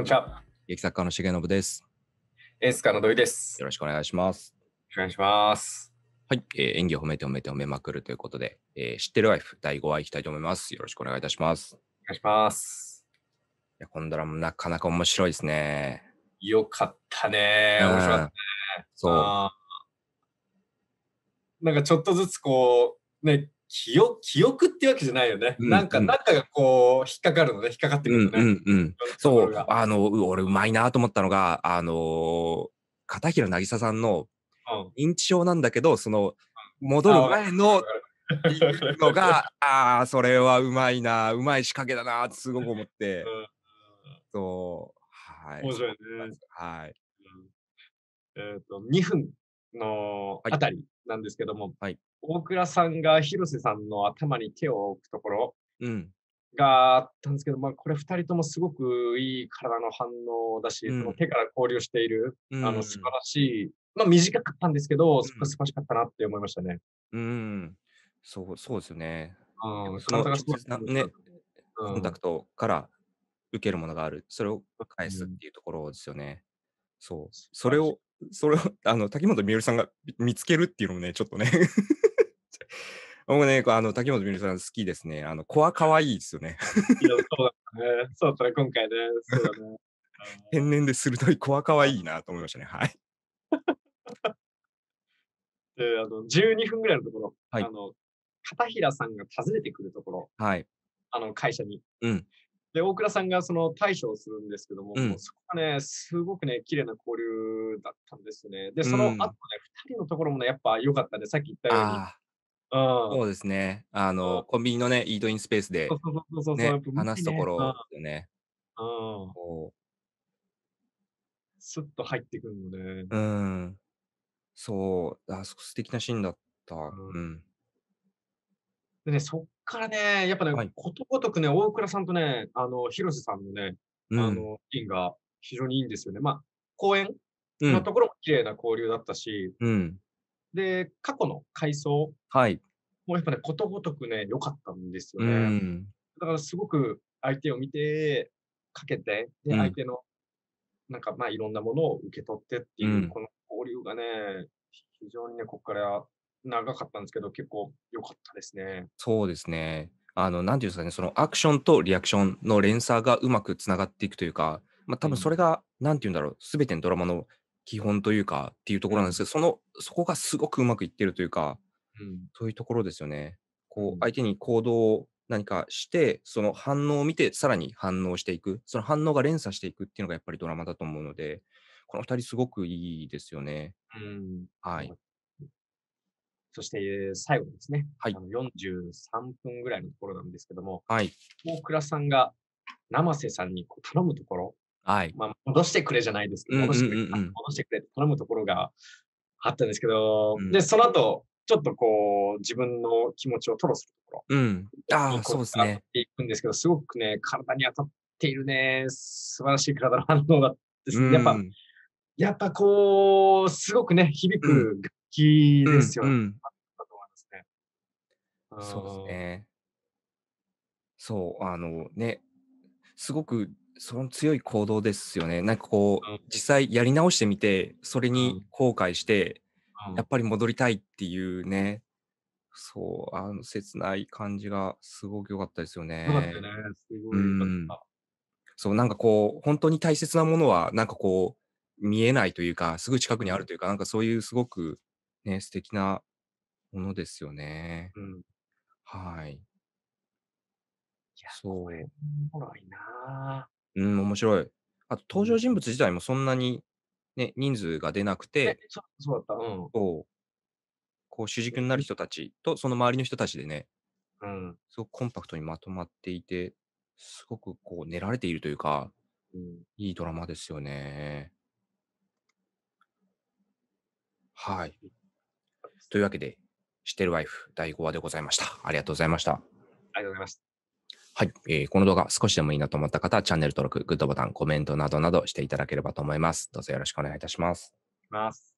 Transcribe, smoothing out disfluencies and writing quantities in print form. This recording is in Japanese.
こんにちは。 劇作家の重信です。 エースカの土井です。 よろしくお願いします。 お願いします。 はい、演技を褒めて褒めて褒めまくるということで、知ってるライフ第5話いきたいと思います。よろしくお願いいたします。 お願いします。 いや、このドラマなかなか面白いですね。 よかったね。 う面白かったん、 ね。 そなんかちょっとずつね、記憶ってわけじゃないよね。 う。 なんかが引っかかるのね。引っかかってくるのね。 そう、 ところが。 俺うまいなと思ったのが、片平なぎささんのうん。 認知症なんだけど、戻るわか前のっるていうのわかる。 が、それはうまいな、うまい仕掛けだなってすごく思って、 うん。 そう、はい、 面白いね。 すごかったです。はい。 2分のはい、 あたりなんですけども、 はい。 大倉さんが広瀬さんの頭に手を置くところうん。 があったんですけど、これ2人ともすごくいい体の反応だし、そのうん。 手から交流している、 う素晴ん。 らしい、短かったんですけど、 うん。 素晴らしかったなって思いましたね。 うーん。そうですよね。やっぱその体がすごい直接なね、 面白い。 コンタクトから受けるものがある。それを返すっうん。 ていうところですよね。そう。 素晴らしい。 それを滝本美織さんが見つけるっていうのもね、ちょっとね僕もね、滝本美織さん好きですね。子は可愛いですよね。 いや、そうだったね。そうだったね、今回ね。そうだね。 天然で鋭い子は可愛いなと思いましたね。はい。 で、12分ぐらいのところ、 はい。 片平さんが訪ねてくるところ、 はい。 会社に。 うん。 で、大倉さんがその対処をするんですけども、もううん。 そこがね、すごくね、綺麗な交流だったんですよね。で、その後ね、 うん。 2人のところもね、やっぱ良かったね、さっき言ったように。 ああ。 うん。うん。 そうですね。コンビニのね、イートインスペースで、 そうそうそうそうそう、やね、 っぱうまいね。 話すところですよね。 うん。 こスッと入ってくるので、 う、そう、素敵なシーンだった。 うん。 うん。 でね、そっからね、やっぱね、 はい。 ことごとくね、大倉さんとね、広瀬さんのね、 うん。 シーンが非常にいいんですよね。公園うん。 のところも綺麗な交流だったし、 うん。 で、過去の回想はい。 もやっぱね、ことごとくね、良かったんですようね。 ん。 だからすごく相手を見て、かけて、で、 うん。 相手のいろんなものを受け取ってっていう、 うん。 この交流がね、非常にね、こっから長かったんですけど、結構良かったですね。 そうですね。なんていうんですかね、そのアクションとリアクションの連鎖がうまく繋がっていくというか、多分そうん。 れが、なんて言うんだろう、全てのドラマの基本というかっていうとこうん。 ろなんですけど、そこがすごくうまくいってるというか、 うん。 そういうところですよね。 うん。 相手に行動を何かして、その反応を見て、さらに反応していく、その反応が連鎖していくっていうのがやっぱりドラマだと思うので、この2人すごくいいですよね。 うん。 はい。 そして最後ですね、 はい。 43分ぐらいのところなんですけども、 はい。 大倉さんが生瀬さんに頼むところ、 はい。 戻してくれじゃないですけど、 うんうんうんうん。 戻してくれって頼むところがあったんですけど、で、 うん。 その後、ちょっと自分の気持ちを吐露するところうん。ああ、 にそうですね。 当たっていくんですけど、すごくね、体に当たっているね、素晴らしい体の反応だでうすね。 ん。 すごくね、響うん。 く楽器うん、 ですよね。 うん。 だと思いますね。うそうですーん。 ね。そう、ね、すごくその強い行動ですよね。 うん、 実際やり直してみて、それうん、 に後悔して、 うん。 やっぱり戻りたいっていうね、そう、切ない感じがすごく良かったですよね。 良かったよね。すうごい良かっん。 た。 そう、ほんとに大切なものは、見えないというか、すぐ近くうん、 にあるというか、そういうすごくね、素敵なものですよね。 うん。いはい。 や、これそう。 おもろいな。 うん、面白い。あとうん。 登場人物自体もそんなにね、人数が出なくね、 て、 そうだった。うん。 そう、主軸になるで、 人たちと、その周りの人たちでね、 うん、 すごくコンパクトにまとまっていて、すごく練られているというか、 うん。 いいドラマですよね。はい。というわけで、知ってるワイフ第5話でございました。ありがとうございました。 ありがとうございます。 はい、この動画少しでもいいなと思った方はチャンネル登録、グッドボタン、コメントなどなどしていただければと思います。どうぞよろしくお願いいたします。 ます。